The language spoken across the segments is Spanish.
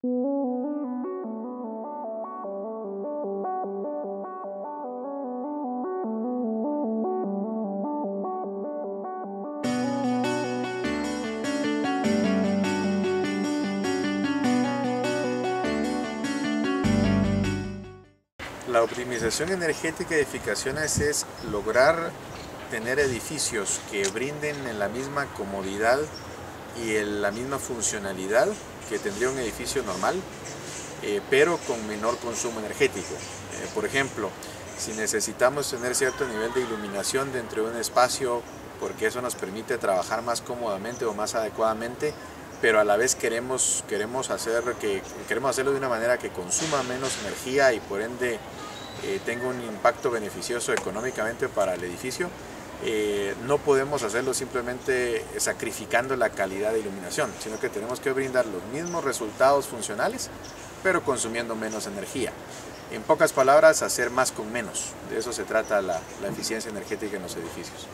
La optimización energética de edificaciones es lograr tener edificios que brinden la misma comodidad y la misma funcionalidad que tendría un edificio normal, pero con menor consumo energético. Por ejemplo, si necesitamos tener cierto nivel de iluminación dentro de un espacio, porque eso nos permite trabajar más cómodamente o más adecuadamente, pero a la vez queremos hacerlo de una manera que consuma menos energía y por ende tenga un impacto beneficioso económicamente para el edificio, no podemos hacerlo simplemente sacrificando la calidad de iluminación, sino que tenemos que brindar los mismos resultados funcionales, pero consumiendo menos energía. En pocas palabras, hacer más con menos. De eso se trata la eficiencia energética en los edificios.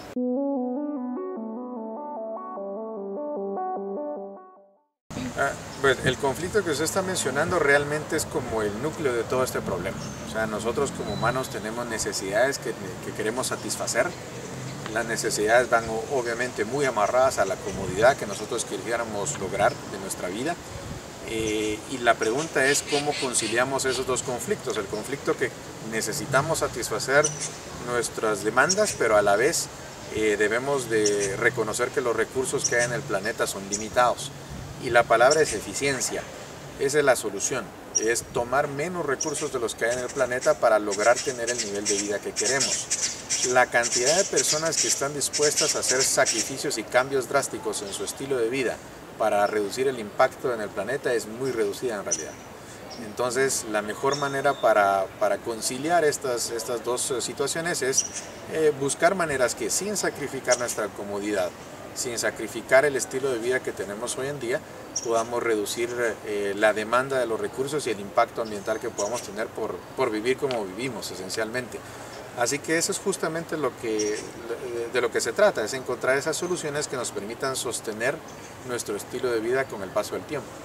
Pues el conflicto que usted está mencionando realmente es como el núcleo de todo este problema. O sea, nosotros como humanos tenemos necesidades que queremos satisfacer. Las necesidades van obviamente muy amarradas a la comodidad que nosotros quisiéramos lograr de nuestra vida. Y la pregunta es cómo conciliamos esos dos conflictos. El conflicto que necesitamos satisfacer nuestras demandas, pero a la vez debemos de reconocer que los recursos que hay en el planeta son limitados. Y la palabra es eficiencia. Esa es la solución. Es tomar menos recursos de los que hay en el planeta para lograr tener el nivel de vida que queremos. La cantidad de personas que están dispuestas a hacer sacrificios y cambios drásticos en su estilo de vida para reducir el impacto en el planeta es muy reducida en realidad. Entonces, la mejor manera para conciliar estas dos situaciones es buscar maneras que sin sacrificar nuestra comodidad, sin sacrificar el estilo de vida que tenemos hoy en día, podamos reducir la demanda de los recursos y el impacto ambiental que podamos tener por vivir como vivimos esencialmente. Así que eso es justamente de lo que se trata, es encontrar esas soluciones que nos permitan sostener nuestro estilo de vida con el paso del tiempo.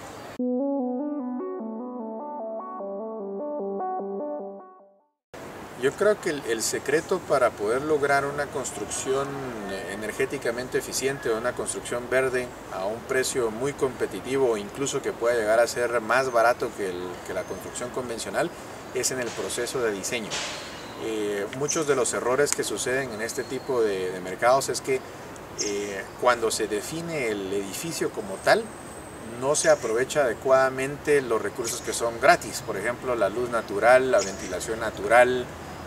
Yo creo que el secreto para poder lograr una construcción energéticamente eficiente o una construcción verde a un precio muy competitivo o incluso que pueda llegar a ser más barato que la construcción convencional es en el proceso de diseño. Muchos de los errores que suceden en este tipo de mercados es que cuando se define el edificio como tal, no se aprovecha adecuadamente los recursos que son gratis, por ejemplo la luz natural, la ventilación natural,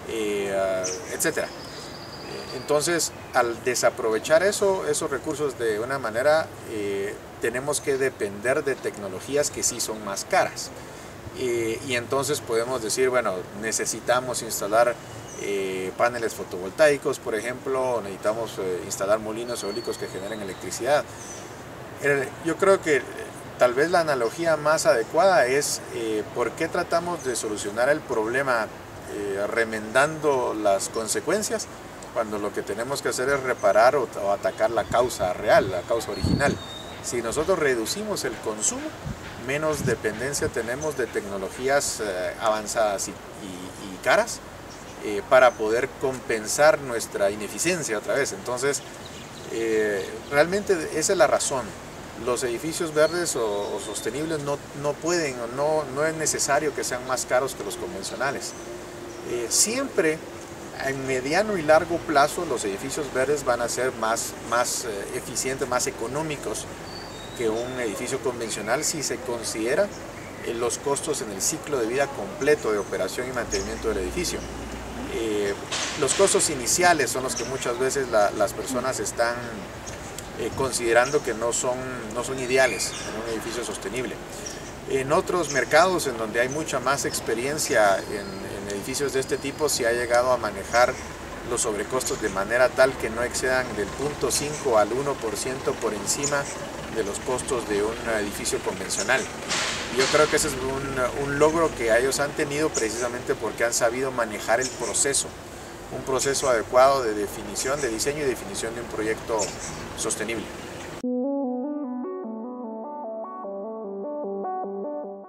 etc. Entonces, al desaprovechar esos recursos de una manera, tenemos que depender de tecnologías que sí son más caras. Y entonces podemos decir, bueno, necesitamos instalar paneles fotovoltaicos, por ejemplo, necesitamos instalar molinos eólicos que generen electricidad. Yo creo que tal vez la analogía más adecuada es por qué tratamos de solucionar el problema remendando las consecuencias, cuando lo que tenemos que hacer es reparar o atacar la causa real, la causa original. Si nosotros reducimos el consumo, menos dependencia tenemos de tecnologías avanzadas y caras para poder compensar nuestra ineficiencia otra vez. Entonces, realmente esa es la razón. Los edificios verdes o sostenibles no pueden o no es necesario que sean más caros que los convencionales. Siempre en mediano y largo plazo los edificios verdes van a ser más eficientes, más económicos que un edificio convencional si se considera los costos en el ciclo de vida completo de operación y mantenimiento del edificio. Los costos iniciales son los que muchas veces las personas están considerando que no son ideales en un edificio sostenible. En otros mercados en donde hay mucha más experiencia en edificios de este tipo, se ha llegado a manejar los sobrecostos de manera tal que no excedan del 0.5 al 1% por encima de los costos de un edificio convencional. Y yo creo que ese es un logro que ellos han tenido precisamente porque han sabido manejar el proceso, un proceso adecuado de definición, de diseño y definición de un proyecto sostenible.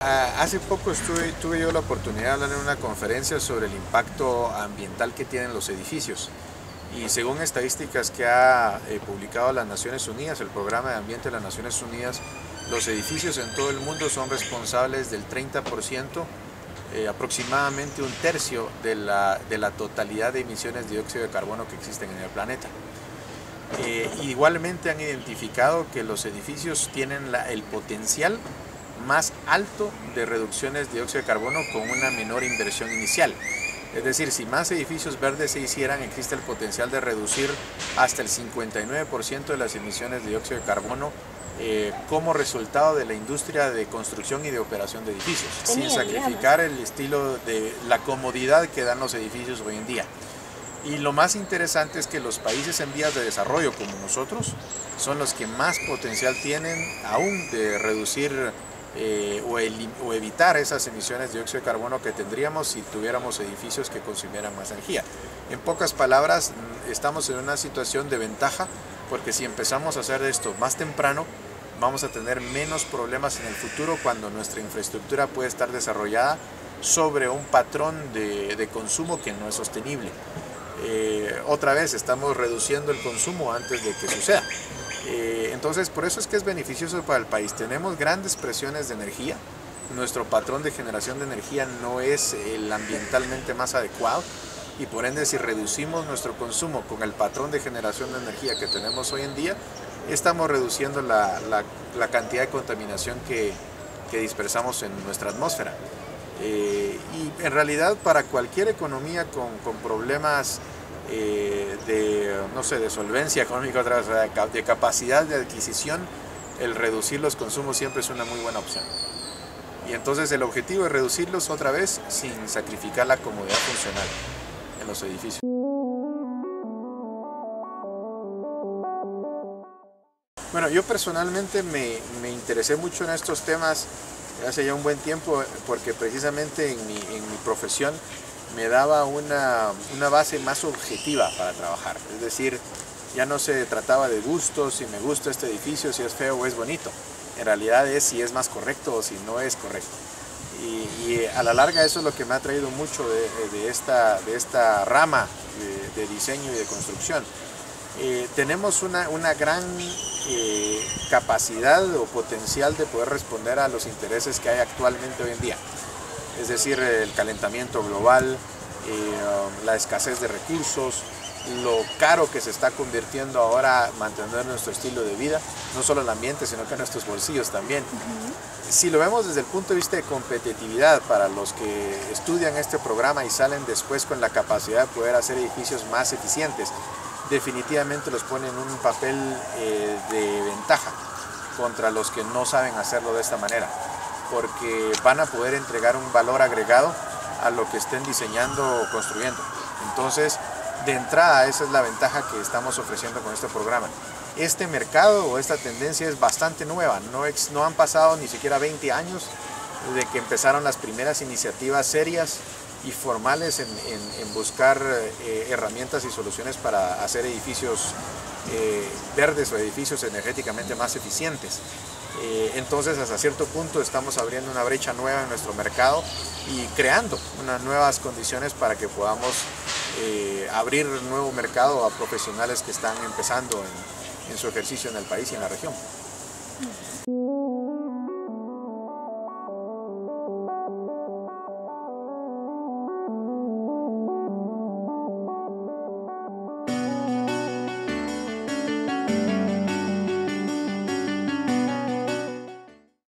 Hace poco tuve yo la oportunidad de hablar en una conferencia sobre el impacto ambiental que tienen los edificios. Y según estadísticas que ha publicado las Naciones Unidas, el Programa de Ambiente de las Naciones Unidas, los edificios en todo el mundo son responsables del 30%, aproximadamente un tercio de la totalidad de emisiones de dióxido de carbono que existen en el planeta. Igualmente han identificado que los edificios tienen el potencial más alto de reducciones de dióxido de carbono con una menor inversión inicial. Es decir, si más edificios verdes se hicieran, existe el potencial de reducir hasta el 59% de las emisiones de dióxido de carbono como resultado de la industria de construcción y de operación de edificios, sin sacrificar el estilo de la comodidad que dan los edificios hoy en día. Y lo más interesante es que los países en vías de desarrollo como nosotros son los que más potencial tienen aún de reducir o evitar esas emisiones de dióxido de carbono que tendríamos si tuviéramos edificios que consumieran más energía. En pocas palabras, estamos en una situación de ventaja porque si empezamos a hacer esto más temprano, vamos a tener menos problemas en el futuro cuando nuestra infraestructura puede estar desarrollada sobre un patrón de consumo que no es sostenible. Otra vez, estamos reduciendo el consumo antes de que suceda. Entonces, por eso es que es beneficioso para el país. Tenemos grandes presiones de energía. Nuestro patrón de generación de energía no es el ambientalmente más adecuado y por ende, si reducimos nuestro consumo con el patrón de generación de energía que tenemos hoy en día, estamos reduciendo la cantidad de contaminación que dispersamos en nuestra atmósfera. Y en realidad, para cualquier economía con problemas de solvencia económica, de capacidad de adquisición, el reducir los consumos siempre es una muy buena opción. Y entonces el objetivo es reducirlos otra vez sin sacrificar la comodidad funcional en los edificios. Bueno, yo personalmente me interesé mucho en estos temas hace ya un buen tiempo porque precisamente en mi profesión me daba una base más objetiva para trabajar. Es decir, ya no se trataba de gustos, si me gusta este edificio, si es feo o es bonito. En realidad es si es más correcto o si no es correcto. Y a la larga eso es lo que me ha traído mucho de esta rama de diseño y de construcción. Tenemos una gran capacidad o potencial de poder responder a los intereses que hay actualmente hoy en día. Es decir, el calentamiento global, la escasez de recursos, lo caro que se está convirtiendo ahora mantener nuestro estilo de vida, no solo el ambiente, sino que nuestros bolsillos también. Si lo vemos desde el punto de vista de competitividad, para los que estudian este programa y salen después con la capacidad de poder hacer edificios más eficientes, definitivamente los ponen en un papel de ventaja contra los que no saben hacerlo de esta manera, porque van a poder entregar un valor agregado a lo que estén diseñando o construyendo. Entonces, de entrada, esa es la ventaja que estamos ofreciendo con este programa. Este mercado o esta tendencia es bastante nueva, no han pasado ni siquiera 20 años de que empezaron las primeras iniciativas serias y formales en buscar herramientas y soluciones para hacer edificios verdes o edificios energéticamente más eficientes. Entonces, hasta cierto punto estamos abriendo una brecha nueva en nuestro mercado y creando unas nuevas condiciones para que podamos abrir un nuevo mercado a profesionales que están empezando en su ejercicio en el país y en la región.